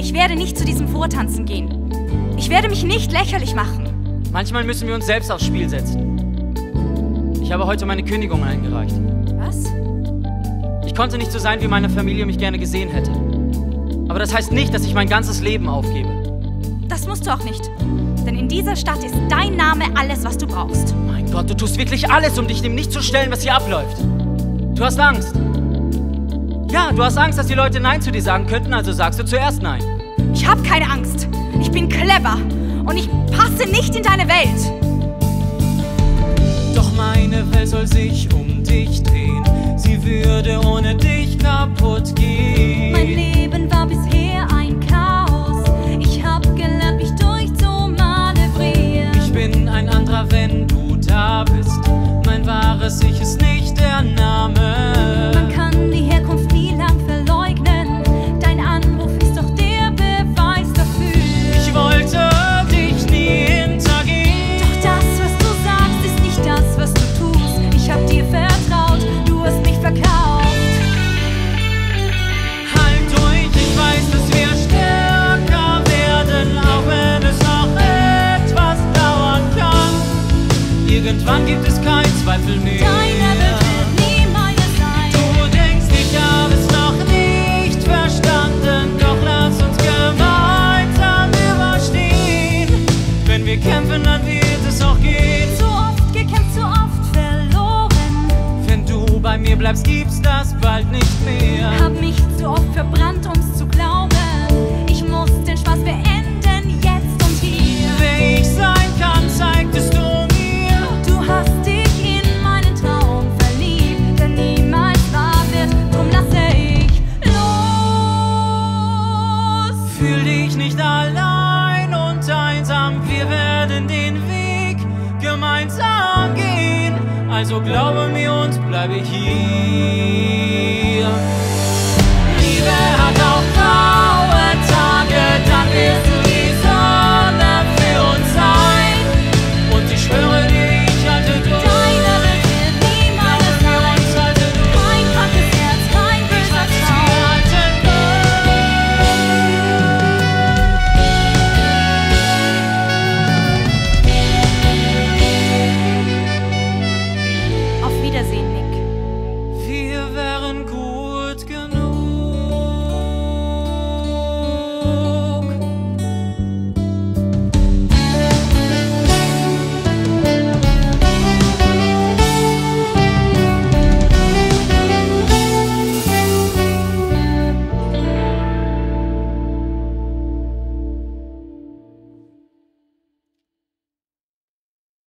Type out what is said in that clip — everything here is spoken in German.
Ich werde nicht zu diesem Vortanzen gehen. Ich werde mich nicht lächerlich machen. Manchmal müssen wir uns selbst aufs Spiel setzen. Ich habe heute meine Kündigung eingereicht. Was? Ich konnte nicht so sein, wie meine Familie mich gerne gesehen hätte. Aber das heißt nicht, dass ich mein ganzes Leben aufgebe. Das musst du auch nicht. Denn in dieser Stadt ist dein Name alles, was du brauchst. Mein Gott, du tust wirklich alles, um dich dem nicht zu stellen, was hier abläuft. Du hast Angst. Ja, du hast Angst, dass die Leute Nein zu dir sagen könnten, also sagst du zuerst Nein. Ich habe keine Angst. Ich bin clever. Und ich passe nicht in deine Welt. Doch meine Welt soll sich um dich drehen. Sie würde ohne dich kaputt gehen. Mein Leben war bisher ein Chaos. Ich hab gelernt, mich durchzumanövrieren. Ich bin ein anderer, wenn du da bist. Mein wahres Ich ist nicht der Name. Man kann die Herkunft nie lang verleugnen. Dein Anruf ist doch der Beweis dafür. Ich wollte dich nie hintergehen. Doch das, was du sagst, ist nicht das, was du tust. Ich hab dir vertraut, du hast mich verkauft. Halt durch, ich weiß, dass wir stärker werden, auch wenn es noch etwas dauern kann. Irgendwann gibt es keinen Zweifel mehr. Deine Welt wird nie meine sein. Du denkst, ich habe es noch nicht verstanden, doch lass uns gemeinsam überstehen. Wenn wir kämpfen, dann wird es auch gehen. Zu oft gekämpft, zu oft verloren. Wenn du bei mir bleibst, gibt's das bald nicht mehr. Hab mich zu oft verbrannt, um's zu glauben. Ich muss den Spaß beenden, jetzt und hier. Wer ich sein kann, zeigtest du mir. Du hast dich in meinen Traum verliebt, der niemals wahr wird, drum lasse ich los. Fühl dich nicht allein und einsam, wir werden den Weg gemeinsam gehen. Also glaube mir und bleibe hier. Liebe